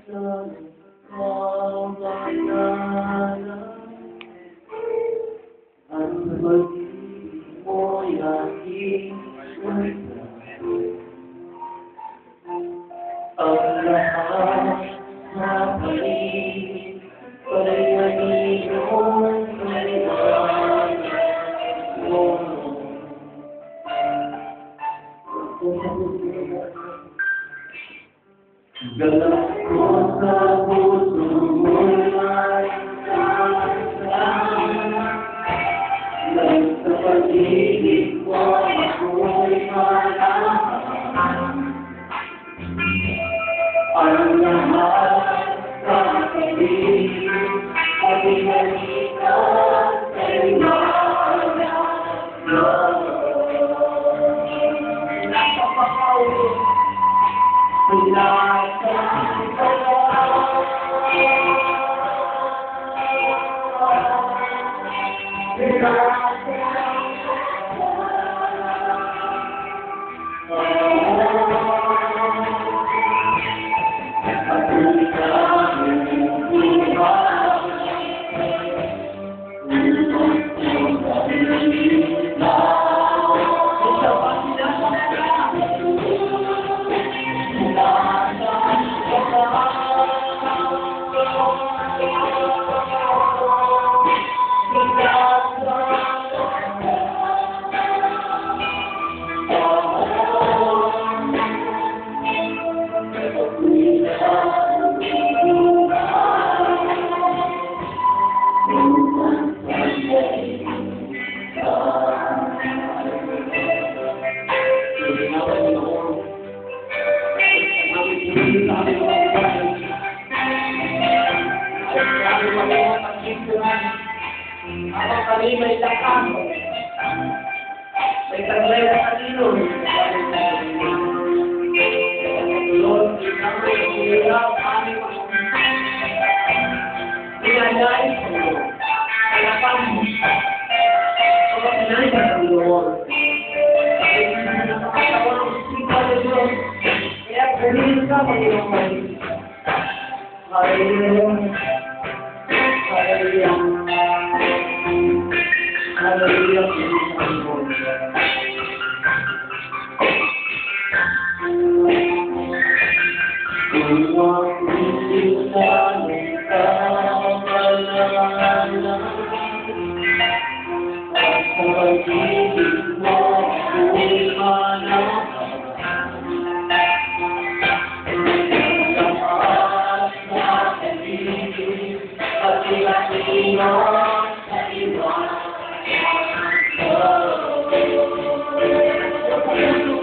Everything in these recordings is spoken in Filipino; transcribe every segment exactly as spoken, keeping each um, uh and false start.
Ang pag-ibig mo'y aking wala. Ang lahat na paligid pa'y aniyong kaliwanag mo. Galak ko sa puso mo'y may kasama. Sa pag-ibig ko ako'y malaman. Ang lahat sa pag-ibig ay binalikan sa iwanan mo. Napapakawin ang lahat sa Ako kami may lakang, may taglay na kanilon. Lord, kami hirap, kami pinanay ko. Kaya kami, ako pinanay ka ng Lord. Nakakatawan ang sika ng Diyos. Kaya kunin ka, Panginoon. Hallelujah. Hallelujah. Hallelujah. Huwag isipan ka malala at sa pag-ibig mo ako'y malaman. Sa taas na pag-ibig at pinag-iwan sa iwan.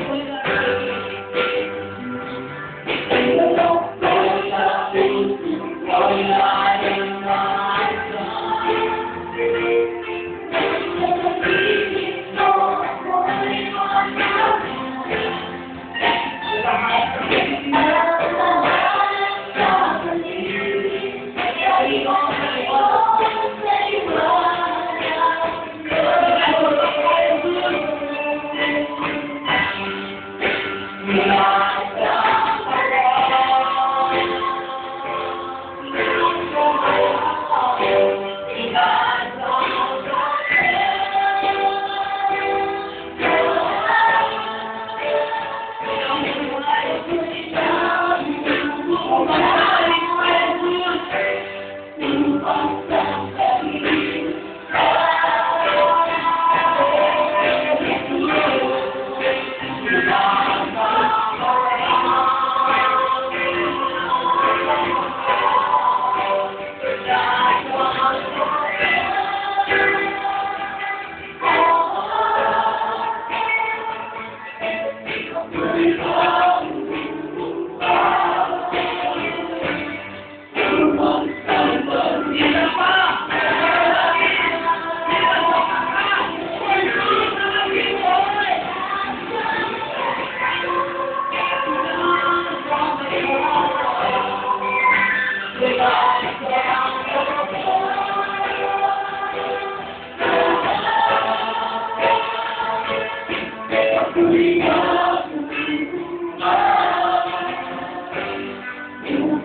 Thank you.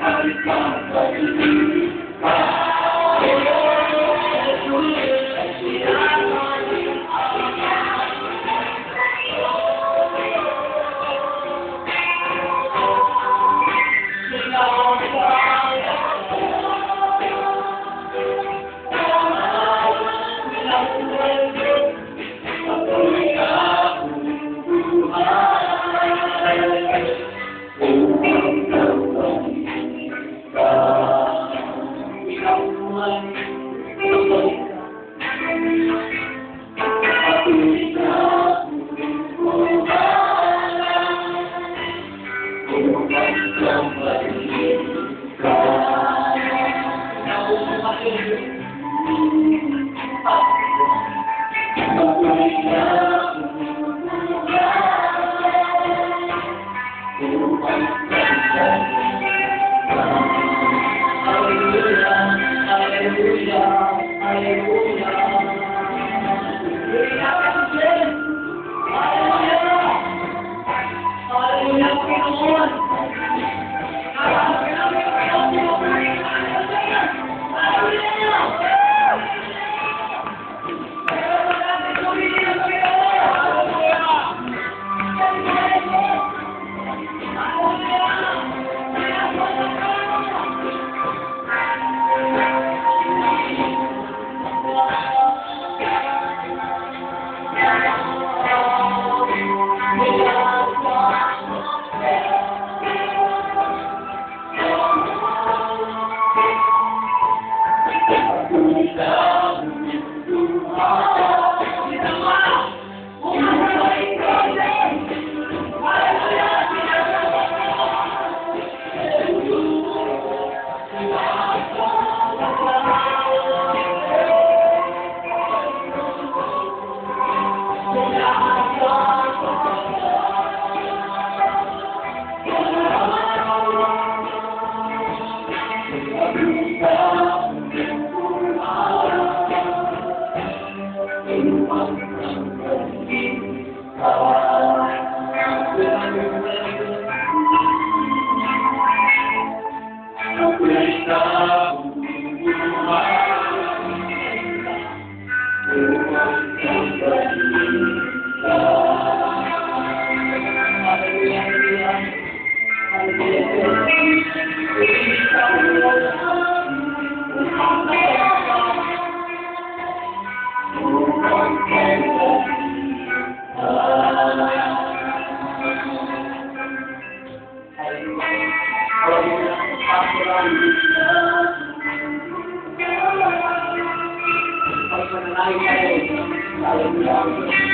Hallelujah.